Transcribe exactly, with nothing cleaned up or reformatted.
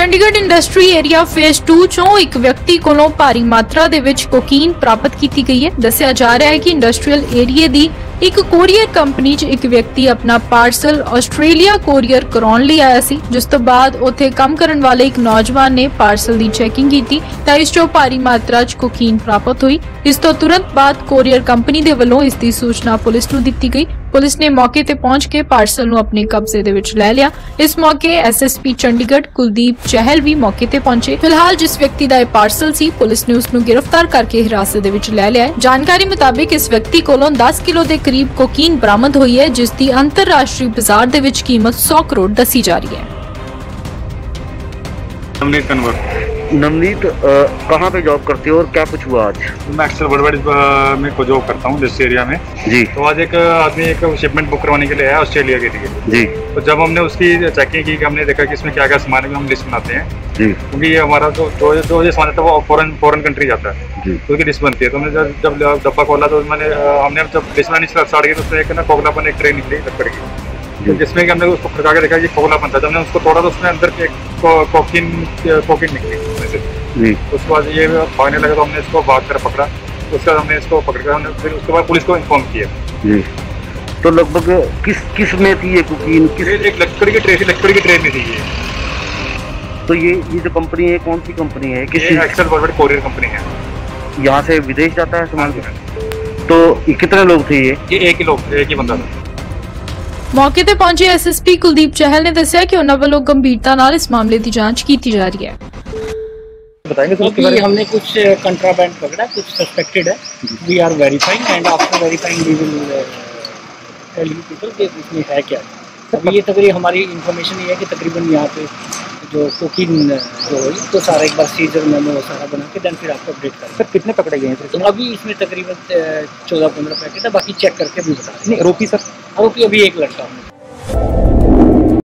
Chandigarh industry area phase two चों एक व्यक्ति कोलों भारी मात्रा दे विच कोकीन प्राप्त की गई है। दस्सिया जा रहा है कि इंडस्ट्रीयल एरिया दी एक कोरियर कंपनी च एक व्यक्ति अपना पार्सल आस्ट्रेलिया कोरियर कराउण लई आया सी, जिस तो बाद उत्थे काम करन वाले एक नौजवान ने पार्सल दी चैकिंग की तां इस चों भारी मात्रा च कोकीन प्राप्त हुई। इस तो तुरंत बाद कोरियर कंपनी दे वल्लों इस दी सूचना पुलिस नूं दित्ती गई। पुलिस ने मौके ते पहुंच के पार्सल नूं अपने कब्जे दे विच लै लिया। इस मौके S S P Chandigarh Kuldeep Chahal भी मौके ते पहुंचे। फिलहाल जिस व्यक्ति दा पार्सल सी पुलिस ने उसनूं गिरफ्तार करके हिरासत दे विच लै लिया है। जानकारी मुताबिक इस व्यक्ति कोलों दस किलो दे करीब कोकीन बरामद हुई है, जिस दी अंतरराष्ट्रीय बाजार दे विच कीमत सौ करोड़ दसी जा रही है। नवनीत, कहाँ पे जॉब करते हो और क्या कुछ हुआ आज? मैं अक्सर बड़बड़ में को जॉब करता हूँ इस एरिया में जी। तो आज एक आदमी एक शिपमेंट बुक करवाने के लिए आया ऑस्ट्रेलिया के लिए जी। तो जब हमने उसकी चेकिंग की, हमने देखा कि इसमें क्या क्या सामान है, हम लिस्ट बनाते हैं जी, क्योंकि ये हमारा जो जो जो ये सामान है वो फॉरेन फॉरेन कंट्री जाता है जी, तो उसकी लिस्ट बनती है। तो हमने जब जब डब्बा खोला तो मैंने हमने जब लिस्ट बनानी स्टार्ट की तो उसमें एक ना खोखलापन एक ट्रेन निकली लकड़ की, तो जिसमें कि हमने उसको खड़का के देखा कि खोखलापन था। जब हमने उसको तोड़ा तो उसमें अंदर की कोकीन कोकीन निकली उसमें से जी। उसके बाद ये भागने लगा तो हमने इसको भाग कर पकड़ा। उसके बाद हमने इसको पकड़ कर हमने फिर उसके बाद पुलिस को इन्फॉर्म किया जी। तो लगभग किस किस में थी ये कोकीन? किस एक लकड़ी की ट्रेन लकड़ी की ट्रेन में थी ये। तो ये ये जो कंपनी है कौन सी कंपनी है? किस एक्सेल बड़ी कोरियर कंपनी है, यहाँ से विदेश जाता है सामान? तो ये कितने लोग थे? ये ये एक ही लोग एक ही बंदा था। मौके ते पहुंचे S S P Kuldeep Chahal ने दस्सिया कि उन्हां वल्लों गंभीरता नाल इस मामले की जांच की जा रही है। बताएंगे सर, अभी हमने कुछ कंट्राबैंड पकड़ा, कुछ सस्पेक्टेड है। We are verifying and after verifying we will tell you people कि इसमें है क्या। अभी ये तकरीबन हमारी इंफॉर्मेशन ये है कि तकरीबन यहाँ पे जो कोकीन जो हुई तो सारा एक बार सीजर मेमो सारा बना के देन फिर आपको अपडेट करें। सर कितने पकड़े गए हैं? तो अभी इसमें तकरीबन चौदह पंद्रह पैकेट है, बाकी चेक करके भी बता। नहीं, आरोपी सर? आरोपी अभी एक लड़का है।